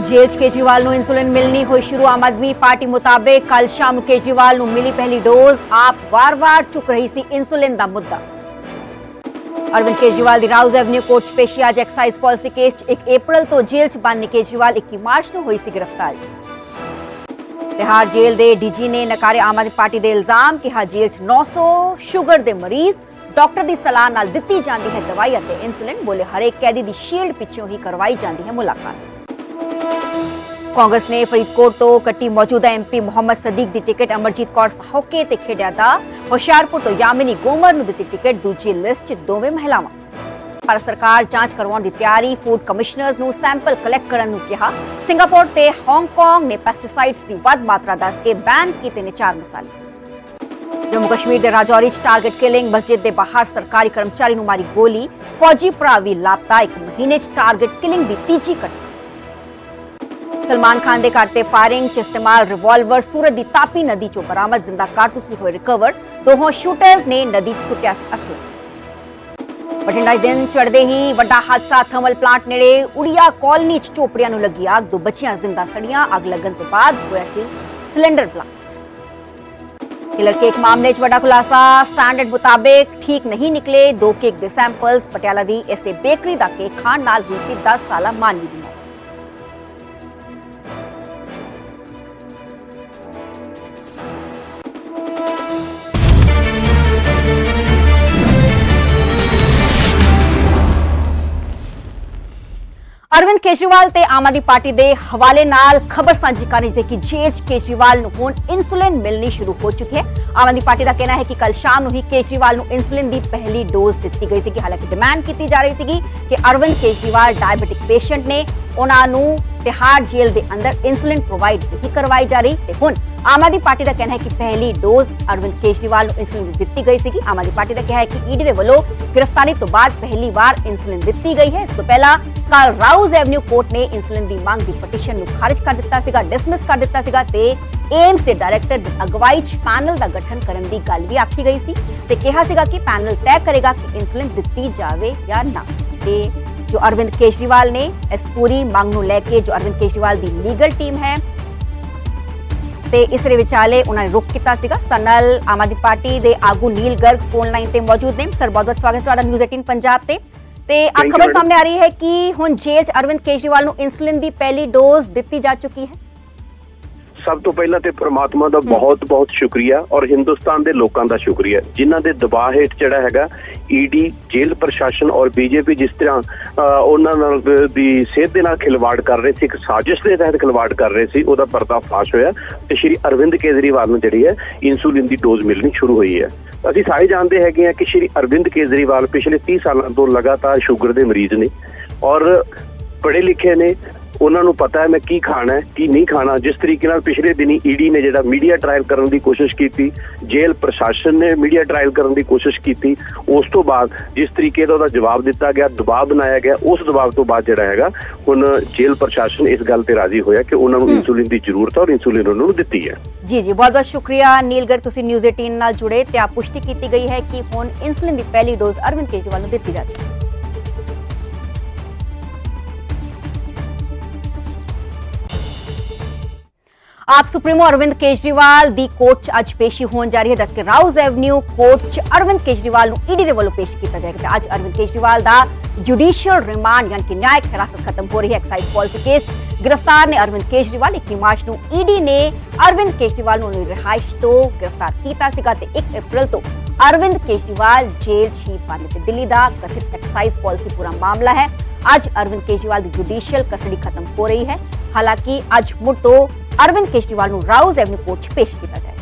Jail च केजरीवाल नूं insulin मिलनी होई शुरू। आम आदमी पार्टी मुताबिक कल शाम केजरीवाल नूं मिली पहली डोज। आप वार-वार चुक रही सी इंसुलिन दा मुद्दा। अरविंद केजरीवाल दी राउज एवेन्यू कोर्ट च पेशी। अज एक्साइज पॉलिसी केस 1 अप्रैल तो जेल च बंद केजरीवाल 21 मार्च नूं होई सी गिरफ्तारी। तिहाड़ जेल दे डीजी ने नकारे आम आदमी पार्टी दे इल्जाम। कहा जेल च 900 शुगर दे मरीज डॉक्टर दी सलाह नाल दित्ती जांदी है दवाई अते इंसुलिन। बोले हरेक कैदी दी शील्ड पिछों ही करवाई जांदी है मुलाकात। कांग्रेस ने फरीदकोट तो कट्टी मौजूदा एमपी मुहम्मद सदीक दी टिकट। अमरजीत कौर साहोके ते खेडिया दा। होशियारपुर तो यामिनी गोमर नूं दित्ती टिकट। दूजी लिस्ट च दोवें महिलावां। भारत सरकार जांच करवाउण दी तैयारी। फूड कमिश्नर्स नूं सैंपल कलैक्ट करन नूं कहा। सिंगापुर ते हांगकांग ने पेस्टिसाइड्स दी वध मात्रा दस के बैन कीते ने 4 मसाले। जम्मू कश्मीर दे राजौरी च टारगेट किलिंग। मस्जिद दे बाहर सरकारी कर्मचारी नूं मारी गोली। फौजी भरा भी लापता। 1 महीने च टारगेट किलिंग दी तीजी घटना। सलमान खान दे घर ते फायरिंग च इस्तेमाल रिवॉल्वर। सूरत दी तापी नदी चों बरामद। जिंदा कारतूस भी होए रिकवर। दोहों शूटर्स ने नदी च सुट्टिया असला। बठिंडा दिन चढ़दे ही वड्डा हादसा। थर्मल प्लांट नेड़े उड़िया कॉलोनी च झोपड़ियां नूं लगी अग। 2 बच्चियां जिंदा सड़ियां। अग लगन तो बाद होया सी सिलेंडर ब्लास्ट। किलर केक मामले च वड्डा खुलासा। स्टैंडर्ड मुताबिक ठीक नहीं निकले 2 केक दे सैंपल्स। पटियाला दी एसए बेकरी दा केक खाण नाल हुई सी 10 साला मानवी दी मौत। अरविंद केजरीवाल ते आम आदमी पार्टी दे हवाले नाल खबर सांझी करनी चाहिए कि जेल च केजरीवाल नूं हुण इंसुलिन मिलनी शुरू हो चुकी है। आम आदमी पार्टी का कहना है कि कल शाम नूं ही केजरीवाल नूं इंसुलिन की पहली डोज दी गई थी। हालांकि डिमांड की जा रही थी कि अरविंद केजरीवाल डायबिटिक पेशेंट ने, उन्होंने तिहाड़ जेल के अंदर इंसुलिन प्रोवाइड नहीं करवाई जा रही। हुण आम आदमी पार्टी का कहना है कि पहली डोज अरविंद केजरीवाल नूं इंसुलिन दी गई थी। आम आदमी पार्टी का कहना है कि ईडी दे वल्लों गिरफ्तारी तो बाद पहली बार इंसुलिन दी गई है। इस तो पहला कल राउज एवेन्यू कोर्ट ने इंसुलिन की मांग की पटिशन नूं खारिज कर दिता सीगा, डिसमिस कर दिता सीगा ते एम्स के डायरैक्टर दी अगवाई च पैनल का गठन करने की गल भी आखी गई सी ते कहा सीगा कि पैनल तय करेगा कि इंसुलिन दी जावे या ना। ते जो अरविंद केजरीवाल ने इस पूरी मांग नूं लेके जो अरविंद केजरीवाल की लीगल टीम है ते इस विचाले उन्होंने रुख किया सीगा। सनल आम आदमी पार्टी के आगू नील गर्ग फोन लाइन ते मौजूद ने। सर बहुत बहुत स्वागत है न्यूज़ 18 पंजाब ते अब खबर सामने आ रही है कि हुण जेल च अरविंद केजरीवाल नूं इंसुलिन की पहली डोज दी जा चुकी है। सब तो पहला ते परमात्मा का बहुत बहुत शुक्रिया और हिंदुस्तान के लोगों का शुक्रिया जिन्हां दे दबाव हेठ जिहड़ा हैगा ईडी, जेल प्रशासन और बीजेपी जिस तरह उन्हां दी सेहत दे नाल खिलवाड़ कर रहे थे, एक साजिश के तहत खिलवाड़ कर रहे थे, उहदा पर्दाफाश होया ते श्री अरविंद केजरीवाल नूं जिहड़ी है इंसुलिन की डोज मिलनी शुरू हुई है। असीं सारे जानते हैं कि श्री अरविंद केजरीवाल पिछले 30 सालों तो लगातार शुगर के मरीज ने और पढ़े लिखे ने। उन्होंने पता है मैं की खाना है की नहीं खाना। जिस तरीके नाल पिछले दिनी ईडी ने जिहड़ा मीडिया ट्रायल करने की कोशिश की, जेल प्रशासन ने मीडिया ट्रायल करने की कोशिश की, उस तो बाद जिस तरीके का जवाब दिता गया, दबाव बनाया गया, उस दबाव तो बाद जिहड़ा हैगा हुण जेल प्रशासन इस गल ते राजी होया कि उन्होंने इंसुलिन की जरूरत है और इंसुलिन उन्होंने दिती है। जी जी बहुत बहुत शुक्रिया नील गर्ग, तुसीं न्यूज़ 18 नाल जुड़े ते आप पुष्टि की गई है कि हुण इंसुलिन की पहली डोज अरविंद केजरीवाल नूं दित्ती जाती है। आप सुप्रीमो अरविंद केजरीवाल दी कोर्ट च अज पेशी होने जा रही है। दस के राउज एवेन्यू कोर्ट च अरविंद केजरीवाल नूं ईडी दे वल्लों पेश किया जाएगा। अज अरविंद केजरीवाल दा जुडिशियल रिमांड यानी कि न्यायिक हिरासत खत्म हो रही है। एक्साइज पॉलिसी केस गिरफ्तार ने अरविंद केजरीवाल 21 मार्च नूं ईडी ने अरविंद केजरीवाल नूं रिहाइश तो गिरफ्तार किया सीगा ते 1 अप्रैल तो अरविंद केजरीवाल जेल च ही बंद ते दिल्ली दा कथित एक्साइज पॉलिसी पूरा मामला है। अज अरविंद केजरीवाल की जुडिशियल कस्टडी खत्म हो रही है। हालांकि अज मुड़ तो अरविंद केजरीवाल नूं राउज एवेन्यू कोर्ट च पेश किया जाएगा।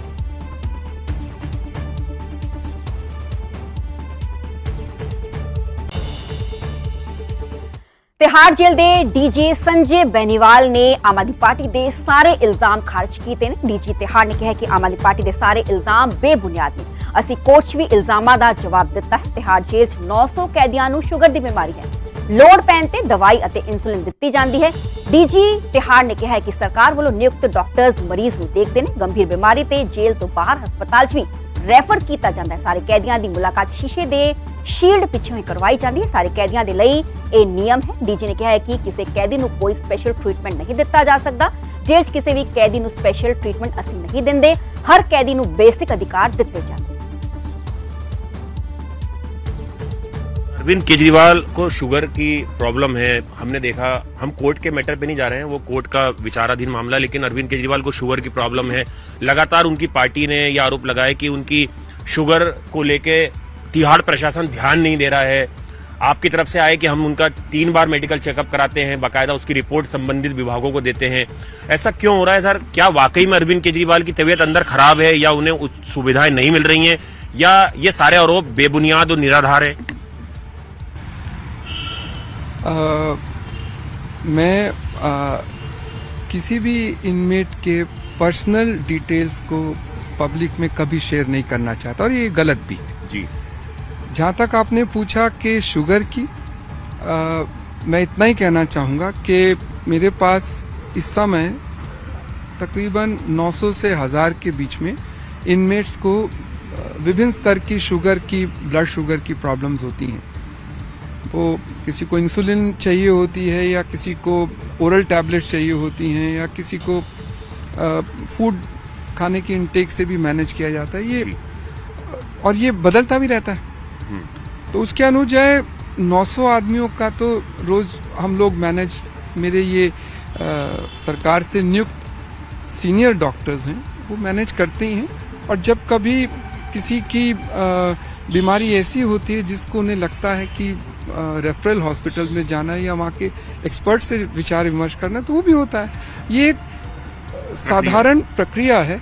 तिहाड़ जेल दे डीजी संजय बेनीवाल ने आम आदमी पार्टी दे सारे इल्जाम खारिज किए हैं। डीजी तिहाड़ ने कहा कि आम आदमी पार्टी दे सारे इल्जाम बेबुनियाद ने। असीं कोर्ट च भी इल्जामां दा जवाब दिता है। तिहाड़ जेल च 900 कैदियां नूं शुगर की बीमारी है। लोड़ पैन ते दवाई अते इंसुलिन दित्ती जाती है। डीजी तिहाड़ ने कहा है कि सरकार वालों नियुक्त डॉक्टर्स मरीज नूं देखते हैं। गंभीर बीमारी ते जेल तो बाहर हस्पताल च भी रैफर किया जाता है। सारे कैदियों की मुलाकात शीशे दे शील्ड पिछों ही करवाई जाती है। सारे कैदियों के लिए यह नियम है। डीजी ने कहा है कि किसी कैदी को कोई स्पेशल ट्रीटमेंट नहीं दिता जा सकता। जेल किसी भी कैदी को स्पेशल ट्रीटमेंट असीं नहीं देंगे। हर कैदी को बेसिक अधिकार दिते जाते। अरविंद केजरीवाल को शुगर की प्रॉब्लम है। हमने देखा, हम कोर्ट के मैटर पे नहीं जा रहे हैं, वो कोर्ट का विचाराधीन मामला, लेकिन अरविंद केजरीवाल को शुगर की प्रॉब्लम है। लगातार उनकी पार्टी ने यह आरोप लगाया कि उनकी शुगर को लेके तिहाड़ प्रशासन ध्यान नहीं दे रहा है। आपकी तरफ से आए कि हम उनका 3 बार मेडिकल चेकअप कराते हैं, बाकायदा उसकी रिपोर्ट संबंधित विभागों को देते हैं। ऐसा क्यों हो रहा है सर? क्या वाकई में अरविंद केजरीवाल की तबीयत अंदर खराब है, या उन्हें सुविधाएं नहीं मिल रही हैं, या ये सारे आरोप बेबुनियाद और निराधार है? मैं किसी भी इनमेट के पर्सनल डिटेल्स को पब्लिक में कभी शेयर नहीं करना चाहता, और ये गलत भी जी। जहाँ तक आपने पूछा कि शुगर की, मैं इतना ही कहना चाहूँगा कि मेरे पास इस समय तकरीबन 900 से 1000 के बीच में इनमेट्स को विभिन्न स्तर की शुगर की, ब्लड शुगर की प्रॉब्लम्स होती हैं। वो किसी को इंसुलिन चाहिए होती है, या किसी को ओरल टैबलेट्स चाहिए होती हैं, या किसी को फूड खाने की इनटेक से भी मैनेज किया जाता है। ये और ये बदलता भी रहता है। तो उसके अनुजाय 900 आदमियों का तो रोज हम लोग मैनेज, मेरे ये सरकार से नियुक्त सीनियर डॉक्टर्स हैं, वो मैनेज करते ही हैं। और जब कभी किसी की बीमारी ऐसी होती है जिसको उन्हें लगता है कि रेफरल हॉस्पिटल में जाना है या वहाँ के एक्सपर्ट से विचार विमर्श करना, तो वो भी होता है। ये एक साधारण प्रक्रिया है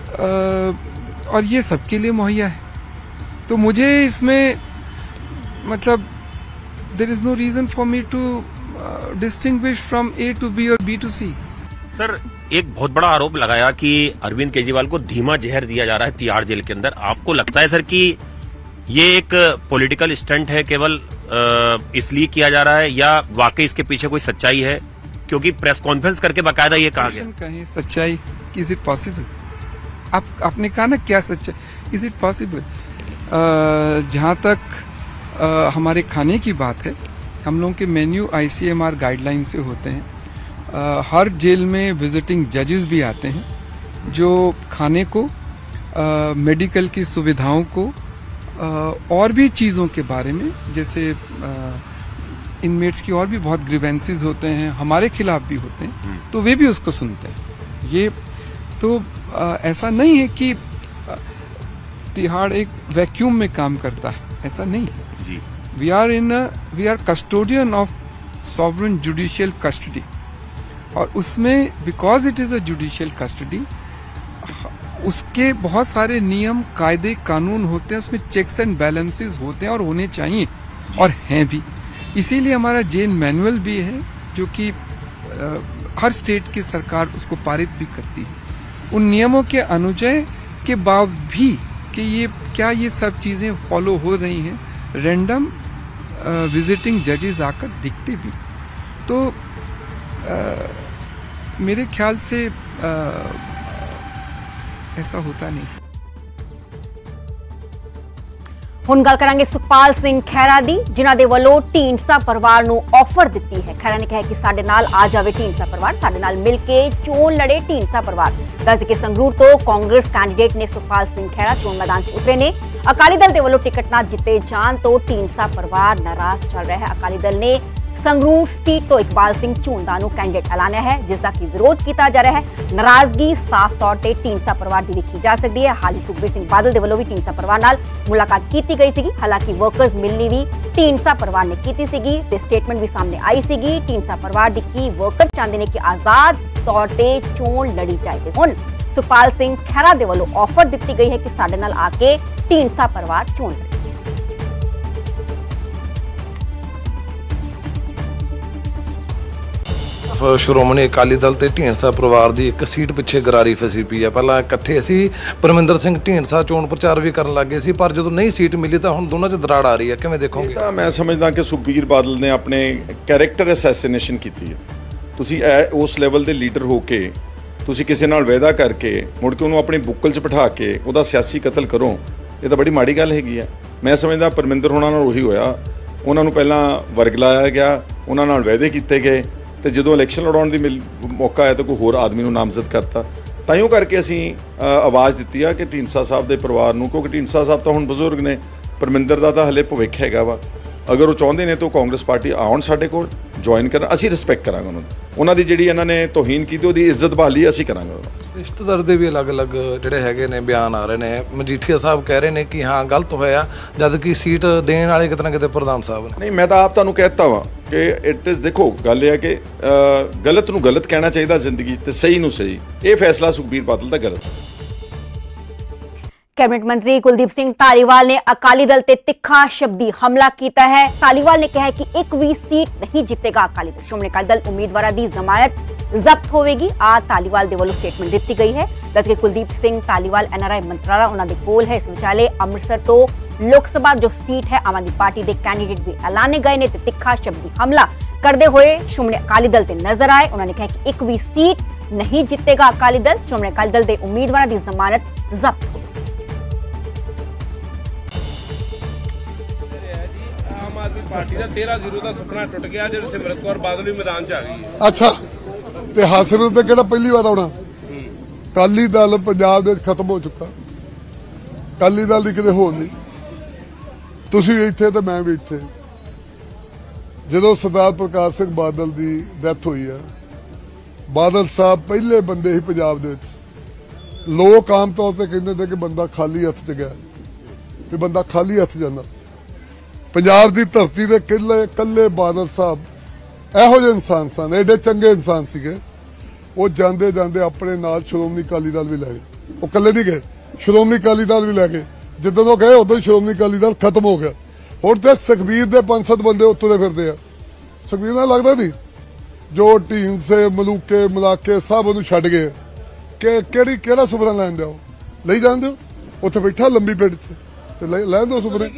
और ये सबके लिए मुहैया है। तो मुझे इसमें मतलब there is no reason for me to distinguish from A to B और बी टू सी। सर, एक बहुत बड़ा आरोप लगाया कि अरविंद केजरीवाल को धीमा जहर दिया जा रहा है तिहाड़ जेल के अंदर। आपको लगता है सर कि ये एक पॉलिटिकल स्टंट है, केवल इसलिए किया जा रहा है, या वाकई इसके पीछे कोई सच्चाई है? क्योंकि प्रेस कॉन्फ्रेंस करके बाकायदा ये कहा गया। कहीं सच्चाई, इज इट पॉसिबल? आपने कहा ना क्या सच्चाई, इज इट पॉसिबल? जहाँ तक हमारे खाने की बात है, हम लोगों के मेन्यू ICMR गाइडलाइन से होते हैं। हर जेल में विजिटिंग जजेस भी आते हैं जो खाने को, मेडिकल की सुविधाओं को, और भी चीज़ों के बारे में, जैसे इनमेट्स की और भी बहुत ग्रीवेंसेस होते हैं, हमारे खिलाफ भी होते हैं, तो वे भी उसको सुनते हैं। ये तो ऐसा नहीं है कि तिहाड़ एक वैक्यूम में काम करता है, ऐसा नहीं है। We are custodian of sovereign judicial custody, और उसमें because it is a judicial custody, उसके बहुत सारे नियम, कायदे, कानून होते हैं, उसमें चेक्स एंड बैलेंसेस होते हैं और होने चाहिए, और हैं भी। इसीलिए हमारा जेल मैनुअल भी है, जो कि हर स्टेट की सरकार उसको पारित भी करती है। उन नियमों के अनुजय के बावजूद भी कि ये क्या ये सब चीज़ें फॉलो हो रही हैं, रैंडम विजिटिंग जजेस आकर दिखते भी। तो मेरे ख्याल से ऐसा होता नहीं। ਹੁਣ ਗੱਲ ਕਰਾਂਗੇ ਸੁਖਪਾਲ ਸਿੰਘ ਖਹਿਰਾ ਦੀ, ਜਿਨ੍ਹਾਂ ਦੇ ਵੱਲੋਂ ਢੀਂਡਸਾ ਪਰਿਵਾਰ ਨੂੰ ਆਫਰ ਦਿੱਤੀ ਹੈ। ਖਹਿਰਾ ਨੇ ਕਿਹਾ ਕਿ ਸਾਡੇ ਨਾਲ ਆ ਜਾਵੇ ਢੀਂਡਸਾ ਪਰਿਵਾਰ, ਸਾਡੇ ਨਾਲ ਮਿਲ ਕੇ ਚੋਣ ਲੜੇ ਢੀਂਡਸਾ ਪਰਿਵਾਰ। ਦੱਸ ਕਿ ਸੰਗਰੂਰ ਤੋਂ ਕਾਂਗਰਸ ਕੈਂਡੀਡੇਟ ਨੇ ਸੁਖਪਾਲ ਸਿੰਘ ਖਹਿਰਾ ਚੋਣ ਮੈਦਾਨ 'ਚ ਉਤਰੇ ਨੇ। ਅਕਾਲੀ ਦਲ ਦੇ ਵੱਲੋਂ ਟਿਕਟ ਨਾ ਜਿੱਤੇ ਜਾਣ ਤੋਂ ਢੀਂਡਸਾ ਪਰਿਵਾਰ ਨਾਰਾਜ਼ ਚੱਲ ਰਿਹਾ ਹੈ। ਅਕਾਲੀ ਦਲ ਨੇ ਸੰਗਰੂਰ ਸੀਟ ਤੋਂ ਇਕਬਾਲ ਸਿੰਘ ਝੁੰਦਾ ਨੂੰ ਕੈਂਡੀਡੇਟ ਐਲਾਨਿਆ ਹੈ, ਜਿਸ ਦਾ ਕਿ ਵਿਰੋਧ ਕੀਤਾ ਜਾ ਰਿਹਾ ਹੈ। ਨਾਰਾਜ਼ਗੀ ਸਾਫ਼ ਤੌਰ ਤੇ ਢੀਂਡਸਾ ਪਰਿਵਾਰ ਦੀ ਵੇਖੀ ਜਾ ਸਕਦੀ ਹੈ। ਹਾਲੀ ਸੁਖਬੀਰ ਸਿੰਘ ਬਾਦਲ ਦੇ ਵੱਲੋਂ ਵੀ ਢੀਂਡਸਾ ਪਰਿਵਾਰ ਨਾਲ ਮੁਲਾਕਾਤ ਕੀਤੀ ਗਈ ਸੀਗੀ। ਹਾਲਾਂਕਿ ਵਰਕਰਸ ਮਿਲਣੀ ਵੀ ਢੀਂਡਸਾ ਪਰਿਵਾਰ ਨੇ ਕੀਤੀ ਸੀਗੀ ਤੇ ਸਟੇਟਮੈਂਟ ਵੀ ਸਾਹਮਣੇ ਆਈ ਸੀਗੀ। ਢੀਂਡਸਾ ਪਰਿਵਾਰ ਦੀ ਕੀ ਵਰਕਰ ਚਾਹੁੰਦੇ ਨੇ ਕਿ ਆਜ਼ਾਦ ਤੌਰ ਤੇ ਚੋਣ ਲੜੀ ਜਾਏ। ਤੇ ਹੁਣ ਸੁਖਪਾਲ ਸਿੰਘ ਖਹਿਰਾ ਦੇ ਵੱਲੋਂ ਆਫਰ ਦਿੱਤੀ ਗਈ ਹੈ ਕਿ ਸਾਡੇ ਨਾਲ ਆ ਕੇ ਢੀਂਡਸਾ ਪਰਿਵਾਰ ਚੋਣ ਲੜੇ। ਸ਼੍ਰੋਮਣੀ ਅਕਾਲੀ ਦਲ ਤੇ ਢੀਂਡਸਾ ਪਰਿਵਾਰ ਦੀ ਇੱਕ ਸੀਟ ਪਿੱਛੇ ਗਰਾਰੀ ਫਸੀ ਪਈ ਆ। ਪਹਿਲਾਂ ਇਕੱਠੇ ਅਸੀਂ ਪਰਮਿੰਦਰ ਸਿੰਘ ਢੀਂਡਸਾ ਚੋਣ ਪ੍ਰਚਾਰ ਵੀ ਕਰਨ ਲੱਗੇ ਸੀ, ਪਰ ਜਦੋਂ ਨਹੀਂ ਸੀਟ ਮਿਲੀ ਤਾਂ ਹੁਣ ਦੋਨਾਂ 'ਚ ਦਰਾੜ ਆ ਰਹੀ ਹੈ। ਕਿਵੇਂ ਦੇਖੋਗੇ? ਤਾਂ ਮੈਂ ਸਮਝਦਾ ਕਿ ਸੁਖਬੀਰ ਬਾਦਲ ਨੇ ਆਪਣੇ ਕੈਰੈਕਟਰ ਅਸੈਸੀਨੇਸ਼ਨ ਕੀਤੀ ਹੈ। ਤੁਸੀਂ ਉਸ ਲੈਵਲ ਦੇ ਲੀਡਰ ਹੋ ਕੇ ਤੁਸੀਂ ਕਿਸੇ ਨਾਲ ਵਾਅਦਾ ਕਰਕੇ ਮੁੜ ਕੇ ਉਹਨੂੰ ਆਪਣੀ ਬੁੱਕਲ 'ਚ ਬਿਠਾ ਕੇ ਉਹਦਾ ਸਿਆਸੀ ਕਤਲ ਕਰੋ, ਇਹ ਤਾਂ ਬੜੀ ਮਾੜੀ ਗੱਲ ਹੈਗੀ ਹੈ। ਮੈਂ ਸਮਝਦਾ ਪਰਮਿੰਦਰ ਹੋਣਾ ਨਾਲ ਉਹੀ ਹੋਇਆ। ਉਹਨਾਂ ਨੂੰ ਪਹਿਲਾਂ ਵਰਗ ਲਾਇਆ ਗਿਆ, ਉਹਨਾਂ ਨਾਲ ਵਾਅਦੇ ਕੀਤੇ ਗਏ ਤੇ ਜਦੋਂ ਇਲੈਕਸ਼ਨ ਲੜਾਉਣ ਦੀ ਮੌਕਾ ਆਇਆ ਤਾਂ ਕੋਈ ਹੋਰ ਆਦਮੀ ਨੂੰ ਨਾਮਜ਼ਦ ਕਰਤਾ। ਤਾਈਓ ਕਰਕੇ ਅਸੀਂ ਆਵਾਜ਼ ਦਿੱਤੀ ਆ ਕਿ ਢੀਂਡਸਾ ਸਾਹਿਬ ਦੇ ਪਰਿਵਾਰ ਨੂੰ, ਕਿਉਂਕਿ ਢੀਂਡਸਾ ਸਾਹਿਬ ਤਾਂ ਹੁਣ ਬਜ਼ੁਰਗ ਨੇ, ਪਰਮਿੰਦਰ ਦਾ ਤਾਂ ਹਲੇ ਭਵਿੱਖ ਹੈਗਾ ਵਾ। ਅਗਰ ਉਹ ਚਾਹੁੰਦੇ ਨੇ ਤਾਂ ਕਾਂਗਰਸ ਪਾਰਟੀ ਆਉਣ ਸਾਡੇ ਕੋਲ, ਜੁਆਇਨ ਕਰਨ, ਅਸੀਂ ਰਿਸਪੈਕਟ ਕਰਾਂਗੇ ਉਹਨਾਂ ਦੀ ਜਿਹੜੀ ਇਹਨਾਂ ਨੇ ਤੋਹੀਨ ਕੀਤੀ ਉਹਦੀ ਇੱਜ਼ਤ ਬਹਾਲੀ ਅਸੀਂ ਕਰਾਂਗੇ। ਰਿਸ਼ਤੇਦਾਰ ਦੇ ਵੀ ਅਲੱਗ-ਅਲੱਗ ਜਿਹੜੇ ਹੈਗੇ ਨੇ ਬਿਆਨ ਆ ਰਹੇ ਨੇ। ਮਜੀਠੀਆ ਸਾਹਿਬ ਕਹਿ ਰਹੇ ਨੇ ਕਿ ਹਾਂ ਗਲਤ ਹੋਇਆ, ਜਦ ਕਿ ਸੀਟ ਦੇਣ ਵਾਲੇ ਕਿਤੇ ਨਾ ਕਿਤੇ ਪ੍ਰਧਾਨ ਸਾਹਿਬ ਨੇ। ਨਹੀਂ, ਮੈਂ ਤਾਂ ਆਪ ਤੁਹਾਨੂੰ ਕਹਿ ਦਿੱਤਾ ਵਾ ਕਿ ਇਟ ਇਜ਼, ਦੇਖੋ ਗੱਲ ਇਹ ਹੈ ਕਿ ਗਲਤ ਨੂੰ ਗਲਤ ਕਹਿਣਾ ਚਾਹੀਦਾ ਜ਼ਿੰਦਗੀ ਤੇ ਸਹੀ ਨੂੰ ਸਹੀ। ਇਹ ਫੈਸਲਾ ਸੁਖਬੀਰ ਬਾਦਲ ਦਾ ਗਲਤ। कैबिनेट मंत्री कुलदीप सिंह धालीवाल ने अकाली दल ते तिखा शब्दी हमला किया है। धालीवाल ने कहा कि एक भी सीट नहीं जीतेगा अकाली दल। श्रोमणी अकाली दल उम्मीदवार की जमानत जब्त होगी। आज धालीवाल दे वल्लों स्टेटमेंट दी गई है। दस के कुलदीप सिंह धालीवाल NRI मंत्राला उन्होंने कोल है। इस विचाले अमृतसर तो लोक सभा जो सीट है आम आदमी पार्टी के कैंडीडेट भी ऐलाने गए ने ते तिखा शब्दी हमला करते हुए श्रोमणी अकाली दल ते नजर आए। उन्होंने कहा कि एक भी सीट नहीं जीतेगा अकाली दल। श्रोमणी अकाली दल के उम्मीदवार की जमानत जब्त होगी। पार्टी का 13-0 का सुपना टुट गया जो सिमरत कौर बादल भी मैदान च आ गई है। अच्छा ते हासिल ते किहड़ा पहली बार आउणा? अकाली दल पंजाब दे खत्म हो चुका। अकाली दल दी किते होर नहीं। तुसीं इत्थे ते मैं भी इत्थे। जदों सरदार प्रकाश सिंह बादल दी डेथ हुई है, बादल साहब पहले बंदे ही पंजाब दे विच। लोग आम तौर ते कहंदे ने कि बंदा खाली हथ च गया, कि बंदा खाली हथ जांदा। पंजाब की धरती के कल्ले बादल साहब इहो जिहे इंसान सन, एडे चंगे इंसान सीगे। वो जांदे जांदे अपने नाल श्रोमणी अकाली दल भी लै गए। वो कल्ले नहीं गए, श्रोमणी अकाली दल भी लै गए। जिद्दां वो गए उदों श्रोमणी अकाली दल खत्म हो गया। हुण ते सुखबीर दे 5-7 बंदे उत्तरे फिरदे आ। सुखबीर नाल लगदा नहीं जो टीम से मलूके मलाके सब उहनूं छड्ड गए कि केड़ा सुपना लैण दिओ, लई जाण दिओ। उत्थे बैठा लंबी पिंड च ते लैण दिओ सुपने।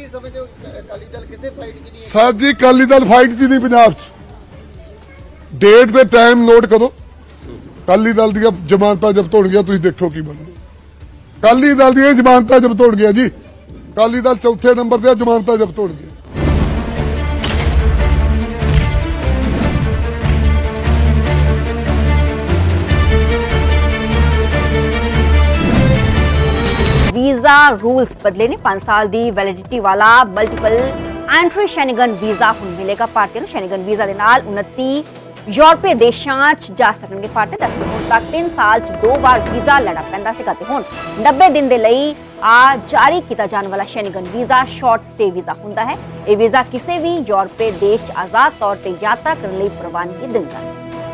साजी अकाली दल फाइट च नहीं पंजाब च। डेट दे टाइम नोट करो। अकाली दल दी जमानत जब्त हो गया, तुसीं देखो की बनदा। अकाली दल दी जमानत जब्त हो गया जी। अकाली दल चौथे नंबर ते जमानत जब्त हो गया। वीजा रूल्स बदले ने 5 साल की वैलिडिटी वाला मल्टीपल एंट्री शैनिगन वीजा हुण मिलेगा। भारतीयों को शैनिगन वीजा के नाल 29 यूरोपीय देशों जा सकणगे। भारतीय दस हुण तक 3 साल 2 बार वीजा लेना पैंदा सीगा ते हुण 90 दिन के लिए जारी किया जाने वाला Schengen visa short stay visa हुंदा है। यह वीजा किसी भी यूरोपीय देश आजाद तौर पर यात्रा करने की प्रवानगी दिंदा है।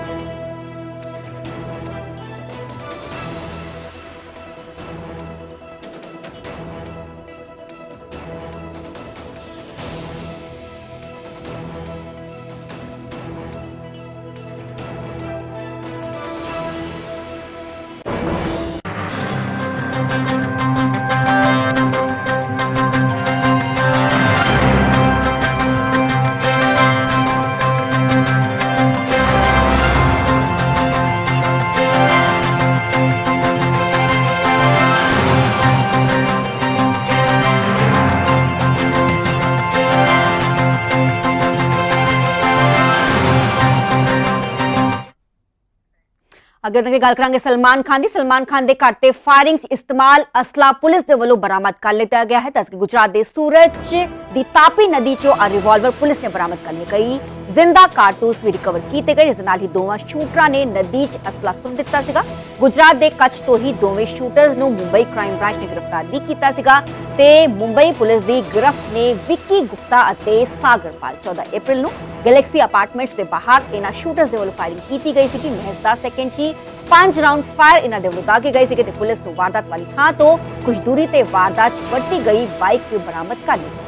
अगे तक गल करांगे सलमान खान दी। सलमान खान दे घर ते फायरिंग च इस्तेमाल असला पुलिस दे वल्लों बरामद कर लिया गया है। दस गुजरात दे सूरत दी तापी नदी चो रिवॉल्वर पुलिस ने बरामद कर लिया। कई जिंदा कारतूस भी रिकवर किए गए। इस नाल ही दोवां शूटरां ने नदी च असला सुट दिता सीगा। गुजरात दे कच्छ तो ही दोवें शूटर्स नूं मुंबई क्राइम ब्रांच ने गिरफ्तार भी किया सीगा ते मुंबई पुलिस दी गिरफ्त ने विक्की गुप्ता अते सागर पाल 14 अप्रैल नूं गैलेक्सी अपार्टमेंट्स के बाहर इन्हां शूटर्स दे वल्लों फायरिंग की गई सी। महज 10 सेकंड ही 5 राउंड फायर इन्हां दे वल्लों दागे गए सी ते पुलिस नूं वारदात वाली थां तो कुछ दूरी ते वारदात वरती गई बाइक भी बरामद कर ली।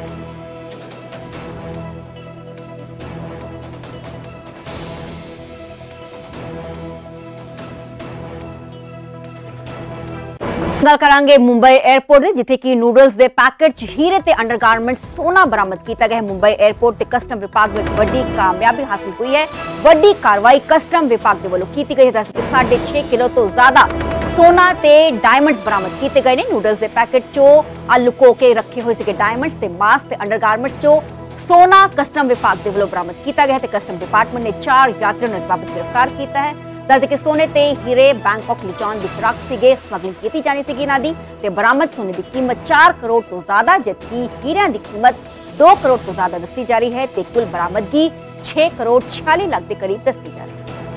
गल करांगे मुंबई एयरपोर्ट की, जिथे कि नूडल्स के पैकेट च हीरे ते अंडरगारमेंट्स सोना बरामद किया गया है। मुंबई एयरपोर्ट ते कस्टम विभाग में बड़ी कामयाबी हासिल हुई है। बड़ी कार्रवाई कस्टम विभाग के वल्लों की गई है। 6.5 किलो तो ज्यादा सोना ते डायमंड्स बरामद किए गए ने। नूडल्स के पैकेट चो लुको के रखे हुए थे डायमंड्स ते मास्क ते अंडरगारमेंट्स चो सोना कस्टम विभाग के वालों बरामद किया गया है। कस्टम डिपार्टमेंट ने 4 यात्रियों ने इस बाबत गिरफ्तार किया है। दस कि सोने ते हीरे बैंकॉक लिजाउण की फिराक सीगे स्मगलिंग की जानी सी इन्हां दी ते बरामद सोने की कीमत 4 करोड़ तो ज्यादा जबकि हीरियां की कीमत 2 करोड़ तो ज्यादा दसी जा रही है ते कुल बरामदगी 6 करोड़ 46 लाख के करीब दसी जा रही है।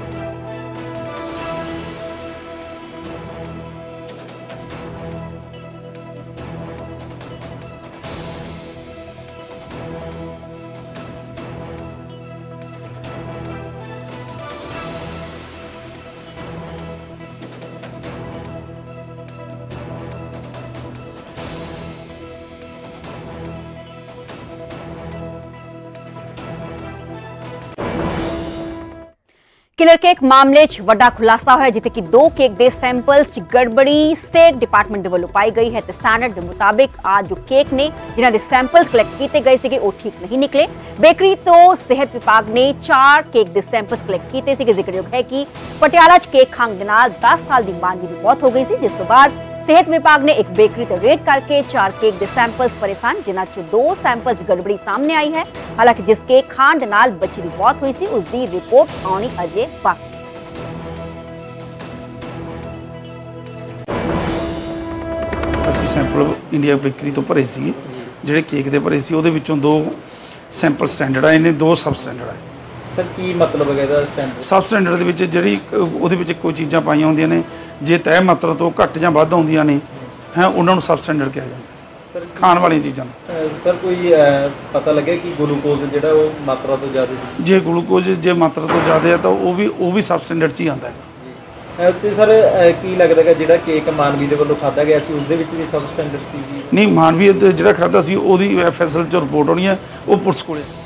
किलर केक मामले च वड्डा खुलासा होया जिथे कि 2 केक दे सैंपल्स च गड़बड़ी स्टेट डिपार्टमेंट दे वल्लों पाई गई है ते स्टैंडर्ड दे मुताबिक आज जो केक ने जिन्हां दे सैंपल्स कलैक्ट कीते गए थे वो ठीक नहीं निकले। बेकरी तो सेहत विभाग ने 4 केक दे सैंपल्स कलैक्ट कीते थे। जिक्रयोग है कि पटियाला च केक खाण दे नाल 10 साल दी मानवी दी मौत हो गई सी, जिस तो बाद सेहत विभाग ने एक बेकरी ते रेड करके 4 केक दे सैंपल्स परे सन जिन्हां चों 2 सैंपल्स गड़बड़ी सामने आई है। हालांकि जिस केक खाण दे नाल बच्चे दी मौत हुई सी उसकी रिपोर्ट आनी अजे बाकी। ਅਸੀਂ ਸੈਂਪਲ ਇੰਡੀਆ ਬੇਕਰੀ ਤੋਂ ਭਰੇ ਸੀ, ਜਿਹੜੇ ਕੇਕ ਦੇ ਭਰੇ ਸੀ ਉਹਦੇ ਵਿੱਚੋਂ 2 ਸੈਂਪਲ ਸਟੈਂਡਰਡ ਆਏ ਨੇ, 2 ਸਬ ਸਟੈਂਡਰਡ ਆਏ। ਸਰ ਕੀ ਮਤਲਬ ਹੈ ਇਹਦਾ ਸਟੈਂਡਰਡ? ਸਬ ਸਟੈਂਡਰਡ ਦੇ ਵਿੱਚ ਜਿਹੜੀ ਉਹਦੇ ਵਿੱਚ ਕੋਈ ਚੀਜ਼ਾਂ ਪਾਈਆਂ ਹੁੰਦੀਆਂ ਨੇ ਜੇ ਤੈਅ ਮਾਤਰਾ ਤੋਂ ਘੱਟ ਜਾਂ ਵੱਧ ਆਉਂਦੀਆਂ ਨੇ ਹੈ ਉਹਨਾਂ ਨੂੰ ਸਬ ਸਟੈਂਡਰਡ ਕਿਹਾ ਜਾਂਦਾ ਸਰ। ਖਾਣ ਵਾਲੀਆਂ ਚੀਜ਼ਾਂ ਸਰ ਕੋਈ ਪਤਾ ਲੱਗਿਆ ਕਿ ਗਲੂਕੋਜ਼ ਜਿਹੜਾ ਉਹ ਮਾਤਰਾ ਤੋਂ ਜ਼ਿਆਦਾ ਸੀ? ਜੇ ਗਲੂਕੋਜ਼ ਜੇ ਮਾਤਰਾ ਤੋਂ ਜ਼ਿਆਦਾ ਹੈ ਤਾਂ ਉਹ ਵੀ ਸਬ ਸਟੈਂਡਰਡ 'ਚ ਹੀ ਆਉਂਦਾ ਹੈ। ਤੇ ਸਰ ਕੀ ਲੱਗਦਾ ਕਿ ਜਿਹੜਾ ਕੇਕ ਮਾਨਵੀ ਦੇ ਵੱਲੋਂ ਖਾਧਾ ਗਿਆ ਸੀ ਉਸ ਦੇ ਵਿੱਚ ਵੀ ਸਬ ਸਟੈਂਡਰਡ ਸੀ ਜੀ? ਨਹੀਂ, ਮਾਨਵੀ ਜਿਹੜਾ ਖਾਧਾ ਸੀ ਉਹਦੀ FSL 'ਚ ਰਿਪੋਰਟ ਹੋਣੀ ਹੈ, ਉਹ ਪੁਲਿਸ ਕੋਲੇ।